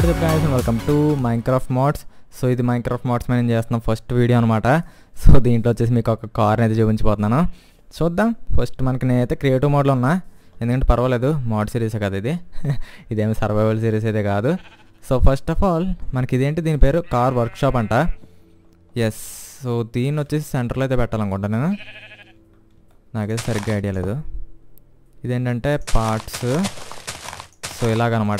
Watts up guys, welcome to Minecraft mods. So ఇది Minecraft mods మేము చేస్తున్నాం first video అనమాట. సో దీంట్లో వచ్చేసి మీకు ఒక కార్ని అయితే చూపించబోతున్నాను. చూద్దాం. ఫస్ట్ మనకి నేనైతే క్రియేటివ్ మోడ్లో ఉన్నా, ఎందుకంటే పర్వాలేదు, మోడ్ సిరీసే కదా ఇది. ఇదేమి సర్వైవల్ సిరీస్ అయితే కాదు. సో ఫస్ట్ ఆఫ్ ఆల్ మనకి ఇదేంటి, దీని పేరు కార్ వర్క్షాప్ అంట. ఎస్, సో దీన్ని వచ్చేసి సెంటర్లో అయితే పెట్టాలనుకుంటా నేను. నాకైతే సరిగ్గా ఐడియా లేదు. ఇదేంటంటే పార్ట్స్, సో ఇలాగనమాట.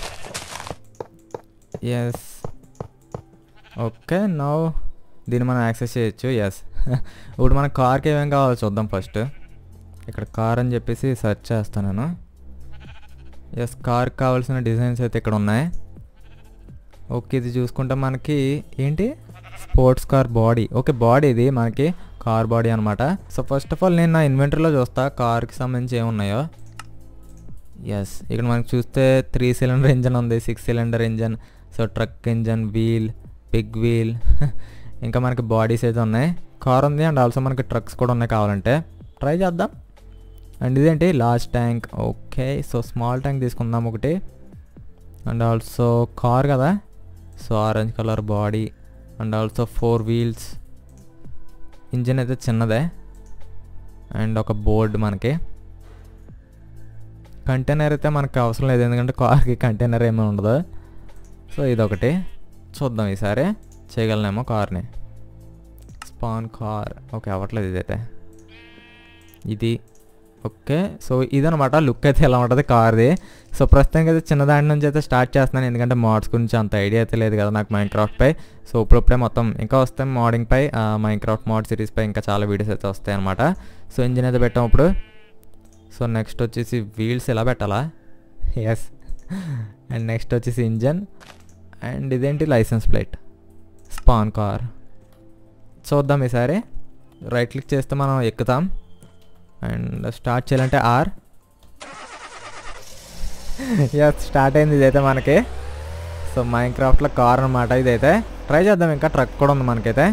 ఎస్, ఓకే, నౌ దీన్ని మనం యాక్సెస్ చేయొచ్చు. ఎస్, ఇప్పుడు మన కార్కి ఏమేమి కావాలో చూద్దాం. ఫస్ట్ ఇక్కడ కార్ అని చెప్పేసి సెర్చ్ చేస్తాను నేను. ఎస్, కార్కి కావాల్సిన డిజైన్స్ అయితే ఇక్కడ ఉన్నాయి. ఓకే, ఇది చూసుకుంటే మనకి ఏంటి, sports car body. Okay, body ఇది మనకి కార్ బాడీ అనమాట. సో ఫస్ట్ ఆఫ్ ఆల్ నేను నా ఇన్వెంటరీలో చూస్తా కార్కి సంబంధించి ఏమున్నాయో. ఎస్, ఇక్కడ మనకి చూస్తే 3 సిలిండర్ ఇంజన్ ఉంది, 6 cylinder engine, so truck engine, wheel, big wheel, ఇంకా మనకి బాడీస్ అయితే ఉన్నాయి. కార్ ఉంది అండ్ ఆల్సో మనకి ట్రక్స్ కూడా ఉన్నాయి. కావాలంటే ట్రై చేద్దాం. అండ్ ఇదేంటి, large tank. Okay, so small tank తీసుకుందాం ఒకటి. అండ్ ఆల్సో కార్ కదా, so orange colour body and also 4 wheels. Engine అయితే చిన్నదే. అండ్ ఒక బోర్డు. మనకి కంటైనర్ అయితే మనకు అవసరం లేదు, ఎందుకంటే కార్కి కంటైనర్ ఏమీ ఉండదు. సో ఇదొకటి చూద్దాం, ఈసారి చేయగలనేమో కార్ని. Span car. ఓకే, అవ్వట్లేదు ఇదైతే. ఇది ఓకే, సో ఇదనమాట లుక్ అయితే ఎలా ఉంటుంది కార్ది. సో ప్రస్తుతానికి అయితే చిన్నదాని నుంచి అయితే స్టార్ట్ చేస్తున్నాను, ఎందుకంటే మోడ్స్ గురించి అంత ఐడియా అయితే లేదు కదా నాకు మైన్క్రాఫ్ట్పై. సో ఇప్పుడే మొత్తం ఇంకా వస్తాయి మోడింగ్పై, మైన్క్రాఫ్ట్ మోడ్ సిరీస్పై ఇంకా చాలా వీడియోస్ అయితే వస్తాయి అనమాట. సో ఇంజిన్ అయితే పెట్టాం ఇప్పుడు. సో నెక్స్ట్ వచ్చేసి వీల్స్ ఎలా పెట్టాలా. ఎస్, అండ్ నెక్స్ట్ వచ్చేసి ఇంజన్. అండ్ ఇదేంటి, లైసెన్స్ ప్లేట్, స్పాన్ కార్. చూద్దాం ఈసారి. రైట్ క్లిక్ చేస్తే మనం ఎక్కుతాం. అండ్ స్టార్ట్ చేయాలంటే ఆర్. ఎస్, స్టార్ట్ అయింది ఇదైతే మనకి. సో మైన్క్రాఫ్ట్లో కార్ అనమాట ఇదైతే. ట్రై చేద్దాం. ఇంకా ట్రక్ కూడా ఉంది మనకైతే.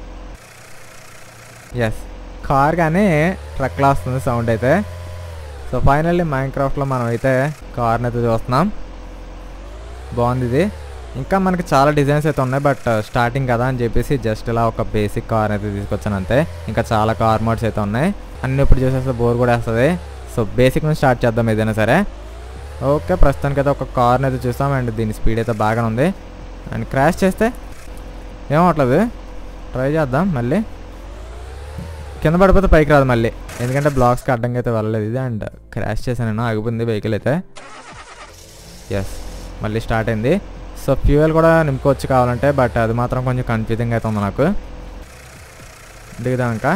ఎస్, కార్ కానీ ట్రక్లా వస్తుంది సౌండ్ అయితే. సో ఫైనల్లీ మైన్క్రాఫ్ట్లో మనం అయితే కార్ని అయితే చూస్తున్నాం. బాగుంది ఇది. ఇంకా మనకి చాలా డిజైన్స్ అయితే ఉన్నాయి, బట్ స్టార్టింగ్ కదా అని చెప్పేసి జస్ట్ ఇలా ఒక బేసిక్ కార్ అయితే తీసుకొచ్చాను అంతే. ఇంకా చాలా కార్ మోడ్స్ అయితే ఉన్నాయి, అన్నీ ఇప్పుడు చూసేస్తే బోర్ కూడా వేస్తుంది. సో బేసిక్ నుంచి స్టార్ట్ చేద్దాం ఏదైనా సరే. ఓకే, ప్రస్తుతానికి అయితే ఒక కార్ని అయితే చూస్తాం. అండ్ దీని స్పీడ్ అయితే బాగానే ఉంది. అండ్ క్రాష్ చేస్తే ఏమవట్లేదు. ట్రై చేద్దాం మళ్ళీ. కింద పడిపోతే పైకి రాదు మళ్ళీ, ఎందుకంటే బ్లాక్స్కి అడ్డంగా అయితే వెళ్ళలేదు ఇది. అండ్ క్రాష్ చేశాను నేను, ఆగిపోయింది వెహికల్ అయితే. ఎస్, మళ్ళీ స్టార్ట్ అయింది. సో ఫ్యూయల్ కూడా నింపుకోవచ్చు కావాలంటే, బట్ అది మాత్రం కొంచెం కన్ఫ్యూజింగ్ అయితే ఉంది నాకు. దిగుదాం ఇంకా.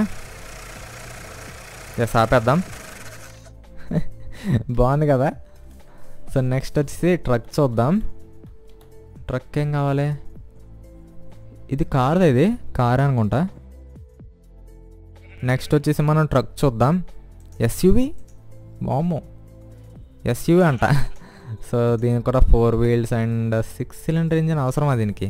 ఎస్, ఆపేద్దాం. బాగుంది కదా. సో నెక్స్ట్ వచ్చేసి ట్రక్ చూద్దాం. ట్రక్ ఏం కావాలి, ఇది కార్దా, ఇది కార్ అనుకుంటా. నెక్స్ట్ వచ్చేసి మనం ట్రక్ చూద్దాం. ఎస్యూవి, వామ్మో ఎస్యూవి అంట. సో దీనికి కూడా 4 వీల్స్ అండ్ 6 సిలిండర్ ఇంజిన్ అవసరమా దీనికి.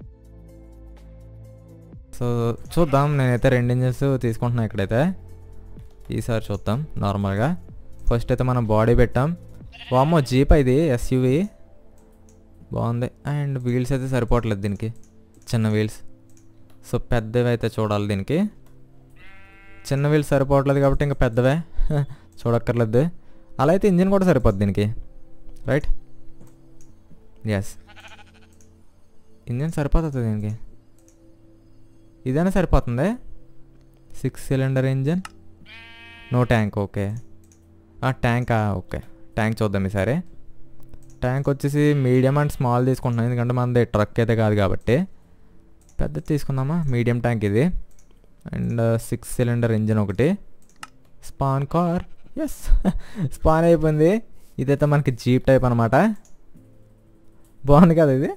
సో చూద్దాం. నేనైతే 2 ఇంజిన్స్ తీసుకుంటున్నాను ఇక్కడైతే. ఈసారి చూద్దాం నార్మల్గా. ఫస్ట్ అయితే మనం బాడీ పెట్టాం. వామ్మో జీప్ ఇది, ఎస్యూవి బాగుంది. అండ్ వీల్స్ అయితే సరిపోవట్లేదు దీనికి, చిన్న వీల్స్. సో పెద్దవి అయితే చూడాలి దీనికి. చిన్న వీల్స్ సరిపోవట్లేదు కాబట్టి ఇంకా పెద్దవే చూడక్కర్లేదు. అలా అయితే ఇంజిన్ కూడా సరిపోద్ది దీనికి, రైట్. ఎస్, ఇంజిన్ సరిపోతుంది దీనికి. ఇదైనా సరిపోతుంది. 6 cylinder engine, no tank. Okay, ట్యాంకా. ఓకే, ట్యాంక్ చూద్దాం ఈసారి. ట్యాంక్ వచ్చేసి మీడియం అండ్ స్మాల్ తీసుకుంటున్నాం, ఎందుకంటే మనది ట్రక్ అయితే కాదు కాబట్టి. పెద్దది తీసుకుందామా, మీడియం ట్యాంక్ ఇది. అండ్ 6 సిలిండర్ ఇంజిన్ ఒకటి. Spawn car. ఎస్, స్పాన్ అయిపోయింది. ఇదైతే మనకి జీప్ టైప్ అనమాట. బాగుంది కదా ఇది.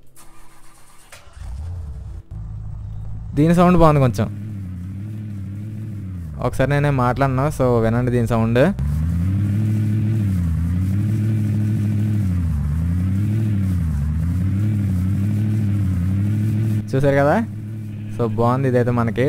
దీని సౌండ్ బాగుంది కొంచెం. ఒకసారి నేనే మాట్లాడినా, సో వినండి దీని సౌండ్. చూసారు కదా. సో బాగుంది ఇదైతే మనకి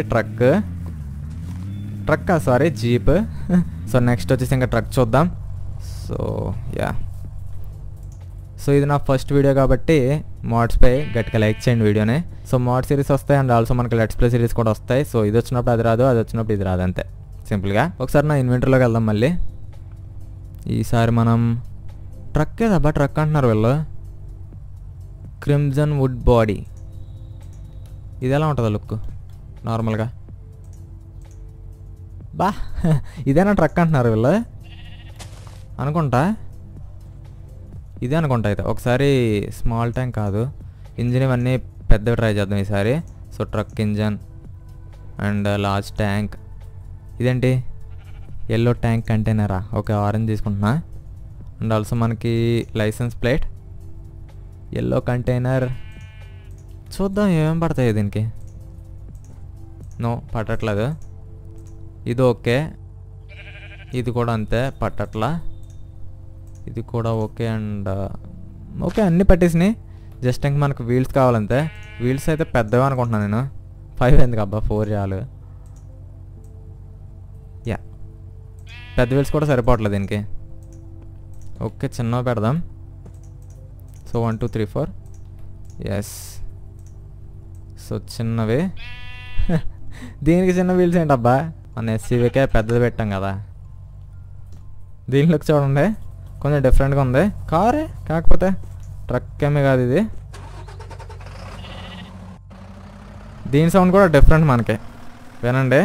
truck sorry jeep. So next వచ్చేసి ఇంకా ట్రక్ చూద్దాం. సో యా, సో ఇది నా ఫస్ట్ వీడియో కాబట్టి మోడ్స్పై గట్టిగా లైక్ చేయండి వీడియోని. సో మోడ్ సిరీస్ వస్తాయి అండ్ ఆల్సో మనకి లెట్స్ ప్లే సిరీస్ కూడా వస్తాయి. సో ఇది వచ్చినప్పుడు అది రాదు, అది వచ్చినప్పుడు ఇది రాదు, అంతే సింపుల్గా. ఒకసారి నా ఇన్వెంటరీలోకి వెళ్దాం మళ్ళీ. ఈసారి మనం ట్రక్ ఏదబ్బా, ట్రక్ అంటున్నారు వీళ్ళు. క్రిమ్జన్ వుడ్ బాడీ, ఇది ఎలా ఉంటుందో లుక్ నార్మల్గా. బా ఇదేనా ట్రక్ అంటున్నారు వీళ్ళు అనుకుంటా, ఇదే అనుకుంటా. అయితే ఒకసారి స్మాల్ ట్యాంక్ కాదు, ఇంజిన్ ఇవన్నీ పెద్దవి ట్రై చేద్దాం ఈసారి. So truck engine and large tank. ఇదేంటి ఎల్లో ట్యాంక్ కంటైనరా? ఓకే, ఆరెంజ్ తీసుకుంటున్నా. అండ్ ఆల్సో మనకి లైసెన్స్ ప్లేట్, ఎల్లో కంటైనర్. చూద్దాం ఏమేమి పడతాయి దీనికి. నో పట్టట్లేదు. ఇది ఓకే, ఇది కూడా అంతే పట్టట్లా. ఇది కూడా ఓకే అండ్ ఓకే, అన్నీ పట్టేసినాయి. జస్ట్ ఇంక మనకు వీల్స్ కావాలంతే. వీల్స్ అయితే పెద్దగా అనుకుంటున్నాను నేను. 5 ఎందుకు అబ్బా, 4 చాలు. యా, పెద్ద వీల్స్ కూడా సరిపోవట్లేదు దీనికి. ఓకే, చిన్నవి పెడదాం. So 1 2 3 4 yes. సో చిన్నవి దీనికి చిన్న వీల్స్ ఏంటబ్బా, మన ఎస్సీవీకే పెద్దది పెట్టాం కదా. దీనిలోకి చూడండి కొంచెం డిఫరెంట్గా ఉంది. కారే కాకపోతే ట్రక్ ఏమీ కాదు ఇది. దీని సౌండ్ కూడా డిఫరెంట్ మనకి, వినండి.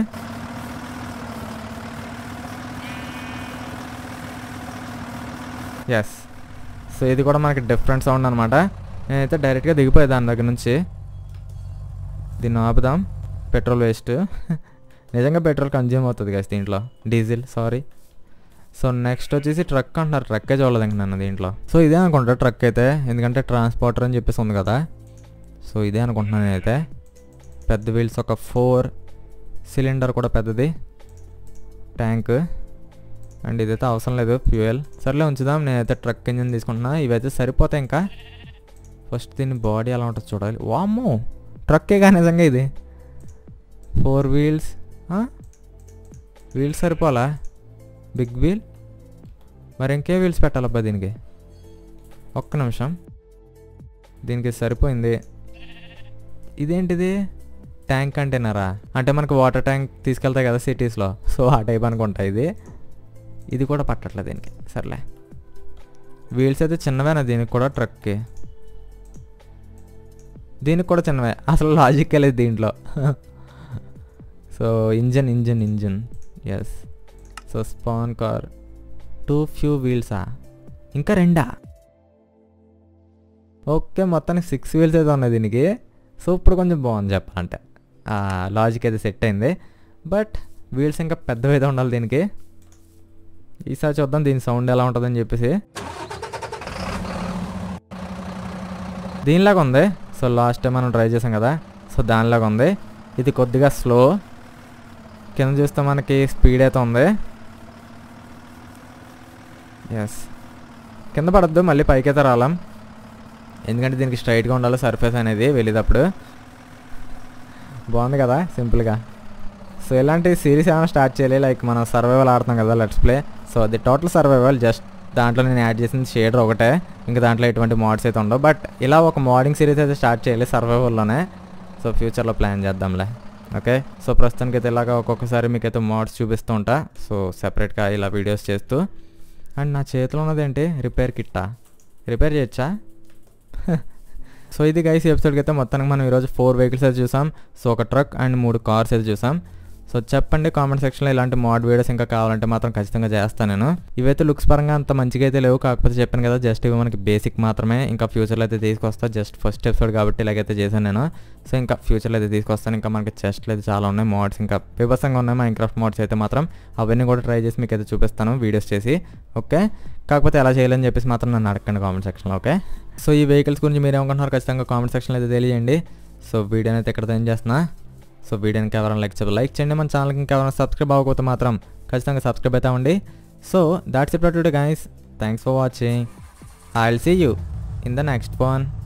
ఎస్, సో ఇది కూడా మనకి డిఫరెంట్ సౌండ్ అనమాట. నేనైతే డైరెక్ట్గా దిగిపోయే దాని దగ్గర నుంచి. దీన్ని ఆపుదాం, పెట్రోల్ వేస్ట్. నిజంగా పెట్రోల్ కన్జ్యూమ్ అవుతుంది కదా దీంట్లో, డీజిల్ సారీ. సో నెక్స్ట్ వచ్చేసి ట్రక్ అంటున్నారు, ట్రక్కే చూడలేదు ఇంక నన్ను దీంట్లో. సో ఇదే అనుకుంటా ట్రక్ అయితే, ఎందుకంటే ట్రాన్స్పోర్టర్ అని చెప్పేసి ఉంది కదా. సో ఇదే అనుకుంటున్నాను నేనైతే. పెద్ద వీల్స్, ఒక 4 సిలిండర్ కూడా పెద్దది, ట్యాంక్. అండ్ ఇదైతే అవసరం లేదు, ఫ్యూయల్. సర్లే ఉంచుదాం. నేనైతే ట్రక్ ఇంజిన్ తీసుకుంటున్నా. ఇవైతే సరిపోతాయి. ఇంకా ఫస్ట్ దీని బాడీ ఎలా ఉంటుందో చూడాలి. వామ్మో, ట్రక్కేగా నిజంగా ఇది. 4 వీల్స్, వీల్స్ సరిపోలా. బిగ్ వీల్, మరి ఇంకే వీల్స్ పెట్టాలబ్బా దీనికి. ఒక్క నిమిషం, దీనికి సరిపోయింది. ఇదేంటిది, ట్యాంక్ కంటైనరా? అంటే మనకు వాటర్ ట్యాంక్ తీసుకెళ్తాయి కదా సిటీస్లో, సో ఆ టైప్ అనుకుంటా ఇది. ఇది కూడా పట్టట్లేదు దీనికి. సర్లే, వీల్స్ అయితే చిన్నవేనా దీనికి కూడా, ట్రక్కి దీనికి కూడా చిన్నవే. అసలు లాజిక్ లేదు దీంట్లో. So engine yes. So spawn car, 2 few వీల్సా, ఇంకా 2. ఓకే, మొత్తానికి 6 వీల్స్ అయితే ఉన్నాయి దీనికి. సో ఇప్పుడు కొంచెం బాగుంది చెప్పాలంటే, లాజిక్ అయితే సెట్ అయింది. బట్ వీల్స్ ఇంకా పెద్దవి అయితే ఉండాలి దీనికి. ఈసారి చూద్దాం దీని సౌండ్ ఎలా ఉంటుందని చెప్పేసి. దీనిలాగా ఉంది. సో లాస్ట్ టైం మనం ట్రై చేసాం కదా, సో దానిలాగా ఉంది. ఇది కొద్దిగా స్లో. కింద చూస్తే మనకి స్పీడ్ అయితే ఉంది. ఎస్, కింద పడద్దు, మళ్ళీ పైకి అయితే రాలాం, ఎందుకంటే దీనికి స్ట్రైట్గా ఉండాలి సర్ఫేస్ అనేది వెళ్ళేటప్పుడు. బాగుంది కదా సింపుల్గా. సో ఇలాంటి సిరీస్ ఏమైనా స్టార్ట్ చేయాలి, లైక్ మనం సర్వైవల్ ఆడుతాం కదా లెట్స్ ప్లే. సో అది టోటల్ సర్వైవల్, జస్ట్ దాంట్లో నేను యాడ్ చేసింది షేడర్ ఒకటే, ఇంకా దాంట్లో ఎటువంటి మోడ్స్ అయితే ఉండవు. బట్ ఇలా ఒక మోడింగ్ సిరీస్ అయితే స్టార్ట్ చేయాలి సర్వైవల్లోనే. సో ఫ్యూచర్లో ప్లాన్ చేద్దాంలే. ఓకే, సో ప్రస్తుతానికి అయితే ఇలాగా ఒక్కొక్కసారి మీకైతే మోడ్స్ చూపిస్తూ ఉంటా. సో సెపరేట్గా ఇలా వీడియోస్ చేస్తూ. అండ్ నా చేతిలో ఉన్నదేంటి, రిపేర్ కిట్టా, రిపేర్ చేయొచ్చా? సో ఇది గైస్ ఎపిసోడ్కి అయితే మొత్తానికి మనం ఈరోజు 4 వెహికల్స్ అయితే చూసాం. సో ఒక ట్రక్ అండ్ 3 కార్స్ అయితే చూసాం. సో చెప్పండి కామెంట్ సెక్షన్లో ఇలాంటి మోడ్ వీడియోస్ ఇంకా కావాలంటే మాత్రం ఖచ్చితంగా చేస్తాను నేను. ఇవైతే లుక్స్ పరంగా అంత మంచిగా అయితే లేవు, కాకపోతే చెప్పాను కదా జస్ట్ ఇవి మనకి బేసిక్ మాత్రమే. ఇంకా ఫ్యూచర్లో అయితే తీసుకొస్తా, జస్ట్ ఫస్ట్ ఎపిసోడ్ కాబట్టి ఇలాగైతే చేశాను నేను. సో ఇంకా ఫ్యూచర్లో అయితే తీసుకొస్తాను. ఇంకా మనకి చెస్ట్లు అయితే చాలా ఉన్నాయి, మోడ్స్ ఇంకా బీభత్సంగా ఉన్నాయి. మైన్క్రాఫ్ట్ మోడ్స్ అయితే మాత్రం అవన్నీ కూడా ట్రై చేసి మీకు అయితే చూపిస్తాను వీడియోస్ చేసి. ఓకే, కాకపోతే ఎలా చేయాలని చెప్పేసి మాత్రం నన్ను అడగండి కామెంట్ సెక్షన్లో. ఓకే, సో ఈ వెహికల్స్ గురించి మీరు ఏమనుకుంటున్నారు ఖచ్చితంగా కామెంట్ సెక్షన్లో అయితే తెలియజేయండి. సో వీడియోని అయితే ఇక్కడ ఏం చేస్తున్నా. సో వీడియోకి ఎవరైనా లైక్ చేయండి. మన ఛానల్కి ఇంకా ఎవరైనా సబ్స్క్రైబ్ అవ్వకపోతే మాత్రం ఖచ్చితంగా సబ్స్క్రైబ్ అవుతామండి. So that's it for today guys. Thanks for watching. I will see you in the next one.